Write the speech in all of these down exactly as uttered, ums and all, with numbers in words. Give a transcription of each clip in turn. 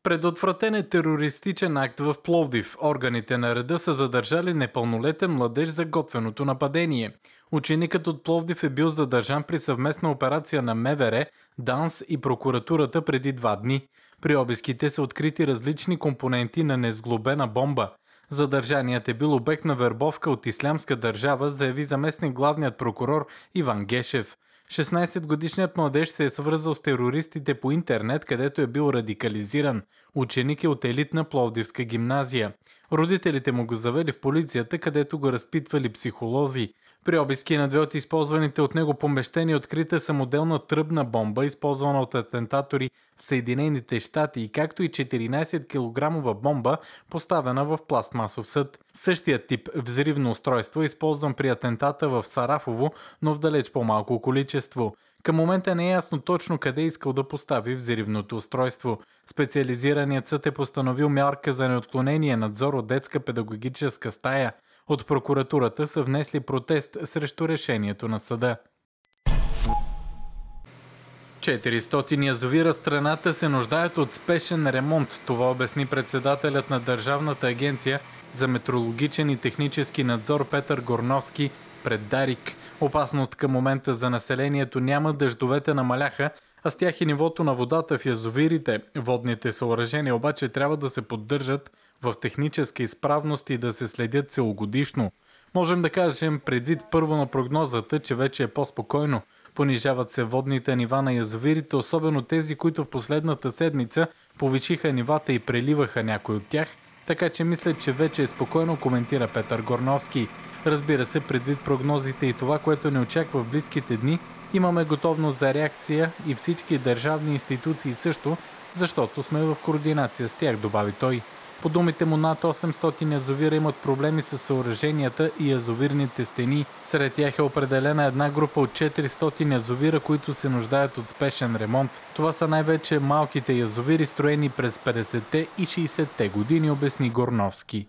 Предотвратен е терористичен акт в Пловдив. Органите на реда са задържали непълнолетен младеж за готвеното нападение. Ученикът от Пловдив е бил задържан при съвместна операция на МВР, ДАНС и прокуратурата преди два дни. При обиските са открити различни компоненти на несглобена бомба. Задържаният е бил обект на вербовка от Ислямска държава, заяви заместник главният прокурор Иван Гешев. шестнайсетгодишният младеж се е свързал с терористите по интернет, където е бил радикализиран. Ученик е от елитна Пловдивска гимназия. Родителите му го завели в полицията, където го разпитвали психолози. При обиски на две от използваните от него помещения открита самоделна тръбна бомба, използвана от атентатори в Съединените щати, както и четиринайсет килограмова бомба, поставена в пластмасов съд. Същият тип взривно устройство е използван при атентата в Сарафово, но в далеч по-малко количество. Към момента не е ясно точно къде е искал да постави взривното устройство. Специализираният съд е постановил мярка за неотклонение надзор от детска педагогическа стая. От прокуратурата са внесли протест срещу решението на съда. четиристотин язовира в страната се нуждаят от спешен ремонт. Това обясни председателят на Държавната агенция за метрологичен и технически надзор Петър Горновски пред Дарик. Опасност към момента за населението няма, дъждовете намаляха, а с тях и нивото на водата в язовирите. Водните съоръжения обаче трябва да се поддържат в техническа изправност и да се следят целогодишно. Можем да кажем, предвид първо на прогнозата, че вече е по-спокойно. Понижават се водните нива на язовирите, особено тези, които в последната седмица повишиха нивата и преливаха някой от тях, така че мисля, че вече е спокойно, коментира Петър Горновски. Разбира се, предвид прогнозите и това, което ни очаква в близките дни, имаме готовност за реакция и всички държавни институции също, защото сме в координация с тях, добави той. По думите му, над осемстотин язовира имат проблеми с съоръженията и язовирните стени. Сред тях е определена една група от четиристотин язовира, които се нуждаят от спешен ремонт. Това са най-вече малките язовири, строени през петдесетте и шейсетте години, обясни Горновски.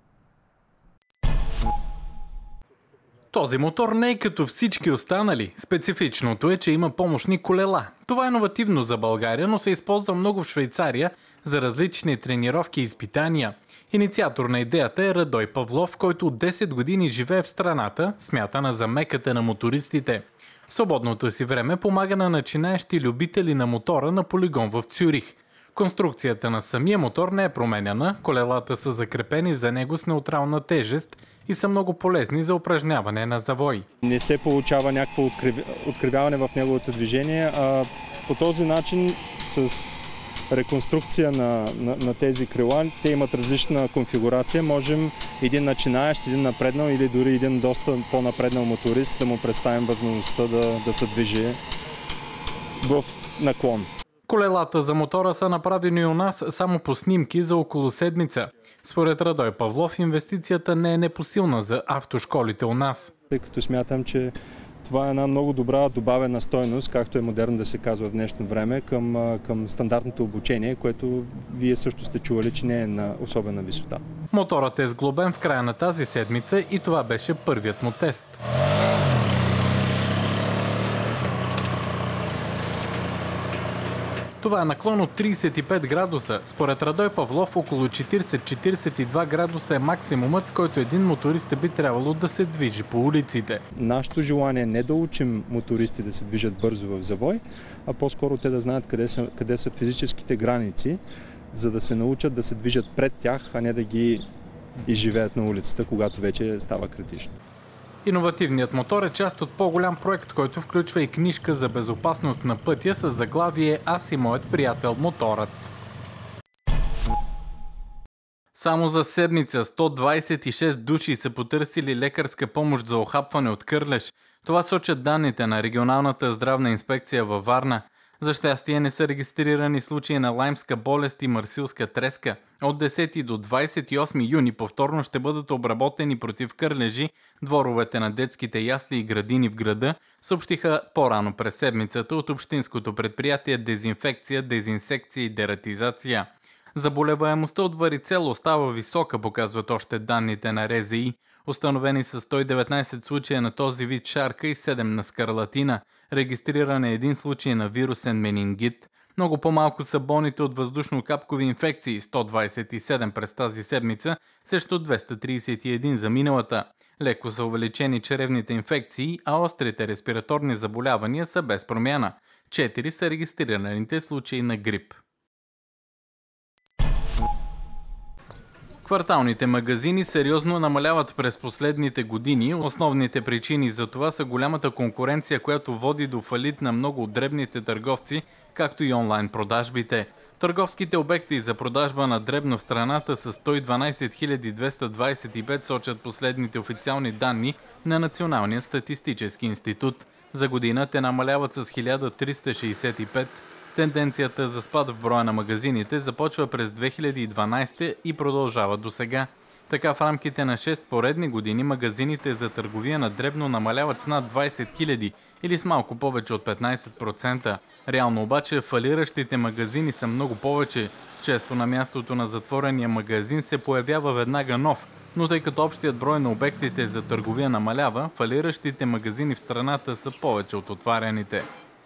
Този мотор не е като всички останали. Специфичното е, че има помощни колела. Това е иновативно за България, но се използва много в Швейцария за различни тренировки и изпитания. Инициатор на идеята е Радой Павлов, който от десет години живее в страната, смятана за меката на мотористите. В свободното си време помага на начинаещи любители на мотора на полигон в Цюрих. Конструкцията на самия мотор не е променяна, колелата са закрепени за него с неутрална тежест и са много полезни за упражняване на завой. Не се получава някакво откривяване в неговото движение, а по този начин с реконструкция на, на, на тези крила, те имат различна конфигурация, можем един начинаещ, един напреднал или дори един доста по-напреднал моторист да му представим възможността да, да се движи в наклон. Колелата за мотора са направени у нас само по снимки за около седмица. Според Радой Павлов, инвестицията не е непосилна за автошколите у нас. Тъй като смятам, че това е една много добра добавена стойност, както е модерно да се казва в днешно време, към, към стандартното обучение, което вие също сте чували, че не е на особена висота. Моторът е сглобен в края на тази седмица и това беше първият му тест. Това е наклон от трийсет и пет градуса. Според Радой Павлов около четирийсет до четирийсет и два градуса е максимумът, с който един моторист би трябвало да се движи по улиците. Нашето желание е не да учим мотористи да се движат бързо в завой, а по-скоро те да знаят къде са, къде са физическите граници, за да се научат да се движат пред тях, а не да ги изживеят на улицата, когато вече става критично. Иновативният мотор е част от по-голям проект, който включва и книжка за безопасност на пътя с заглавие "Аз и моят приятел моторът". Само за седмица сто двайсет и шест души са потърсили лекарска помощ за охапване от кърлеж. Това сочат данните на Регионалната здравна инспекция във Варна. За щастие не са регистрирани случаи на лаймска болест и марсилска треска. От десети до двайсет и осми юни повторно ще бъдат обработени против кърлежи дворовете на детските ясли и градини в града, съобщиха по-рано през седмицата от общинското предприятие Дезинфекция, дезинсекция и дератизация. Заболеваемостта от варицела остава висока, показват още данните на РЗИ. Установени са сто и деветнайсет случая на този вид шарка и седем на скарлатина. Регистриран е един случай на вирусен менингит. Много по-малко са болните от въздушно-капкови инфекции – сто двадесет и седем през тази седмица, срещу двеста тридесет и един за миналата. Леко са увеличени черевните инфекции, а острите респираторни заболявания са без промяна. Четири са регистрираните случаи на грип. Кварталните магазини сериозно намаляват през последните години. Основните причини за това са голямата конкуренция, която води до фалит на много от дребните търговци, както и онлайн продажбите. Търговските обекти за продажба на дребно в страната са сто и дванадесет хиляди двеста двадесет и пет, сочат последните официални данни на Националния статистически институт. За година те намаляват с хиляда триста шейсет и пет. Тенденцията за спад в броя на магазините започва през две хиляди и дванадесета и продължава до сега. Така в рамките на шест поредни години магазините за търговия на дребно намаляват с над двадесет хиляди или с малко повече от петнадесет процента. Реално обаче фалиращите магазини са много повече. Често на мястото на затворения магазин се появява веднага нов, но тъй като общият брой на обектите за търговия намалява, фалиращите магазини в страната са повече от отваряните.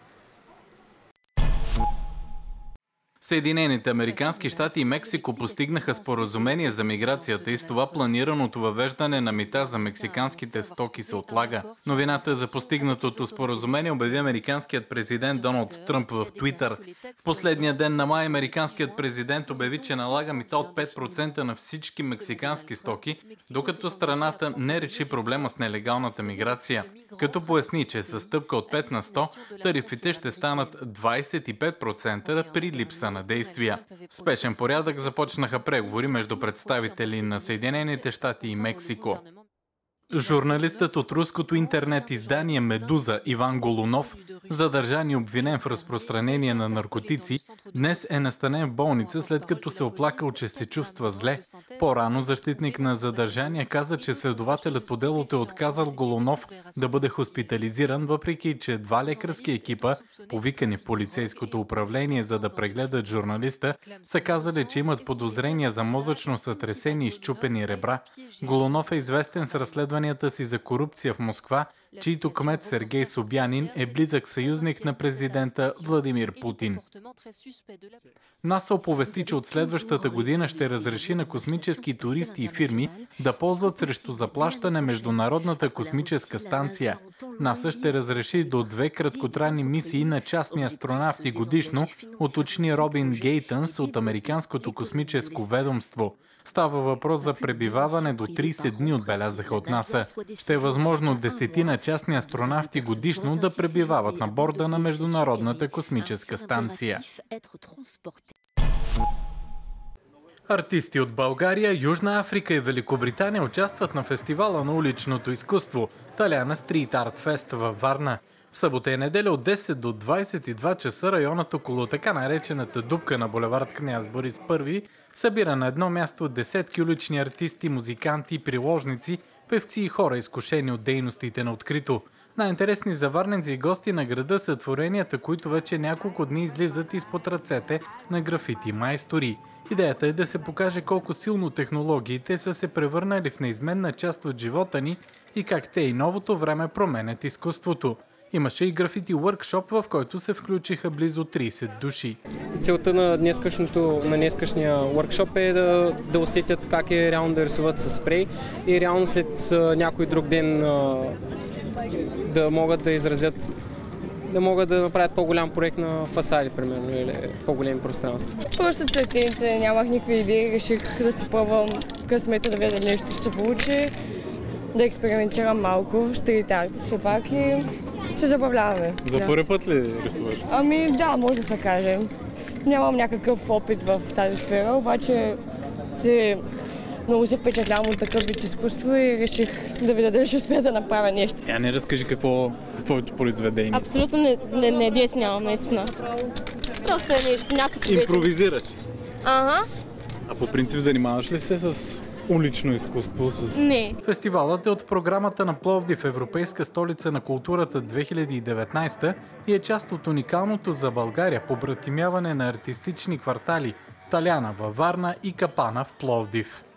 Съединените американски щати и Мексико постигнаха споразумение за миграцията и с това планираното въвеждане на мита за мексиканските стоки се отлага. Новината за постигнатото споразумение обяви американският президент Доналд Тръмп в Твитър. В последния ден на май американският президент обяви, че налага мита от пет процента на всички мексикански стоки, докато страната не реши проблема с нелегалната миграция. Като поясни, че със стъпка от пет на сто тарифите ще станат двадесет и пет процента при липса на действия. В спешен порядък започнаха преговори между представители на Съединените щати и Мексико. Журналистът от руското интернет издание Медуза Иван Голунов, задържан и обвинен в разпространение на наркотици, днес е настанен в болница, след като се оплакал, че се чувства зле. По-рано защитник на задържания каза, че следователят по делото е отказал Голунов да бъде хоспитализиран, въпреки че два лекарски екипа, повикани в полицейското управление за да прегледат журналиста, са казали, че имат подозрения за мозъчно сътресение и счупени ребра. Голунов е известен с разследване си за корупция в Москва, чийто кмет Сергей Собянин е близък съюзник на президента Владимир Путин. НАСА оповести, че от следващата година ще разреши на космически туристи и фирми да ползват срещу заплащане Международната космическа станция. НАСА ще разреши до две краткотрайни мисии на частни астронавти годишно, уточни Робин Гейтънс от Американското космическо ведомство. Става въпрос за пребиваване до тридесет дни, отбелязаха от НАСА. Ще е възможно десетина частни астронавти годишно да пребивават на борда на Международната космическа станция. Артисти от България, Южна Африка и Великобритания участват на фестивала на уличното изкуство Таляна Стрит Арт Фест във Варна. В събота и неделя от десет до двадесет и два часа районът около така наречената дупка на булевард Княз Борис Първи събира на едно място десетки улични артисти, музиканти, приложници, певци и хора, изкушени от дейностите на открито. Най-интересни за варненци и гости на града са творенията, които вече няколко дни излизат изпод ръцете на графити майстори. Идеята е да се покаже колко силно технологиите са се превърнали в неизменна част от живота ни и как те и новото време променят изкуството. Имаше и графити уъркшоп, в който се включиха близо тридесет души. Целта на днескашното, на днескашния уъркшоп е да, да усетят как е реално да рисуват със спрей и реално след а, някой друг ден а, да могат да изразят, да могат да направят по-голям проект на фасади, примерно, или по-големи пространства. Просто цветеница, нямах никакви идеи, реших да си пробвам късмета да видя нещо ще се получи, да експериментирам малко, стрит арт все пак и се забавляваме. За да. първи път ли рисуваш? Ами да, може да се каже. Нямам някакъв опит в тази сфера, обаче се, много се впечатлявам от такъв вид изкуство и реших да видя дали ще успея да направя нещо. Я не разкажи какво е твоето произведение. Абсолютно не, не, не обяснявам, наистина. Просто е нещо, някакво човече. Импровизираш. Ага. А по принцип занимаваш ли се с улично изкуство? С... Не. Фестивалът е от програмата на Пловдив, Европейска столица на културата две хиляди и деветнадесета и е част от уникалното за България побратимяване на артистични квартали Таляна във Варна и Капана в Пловдив.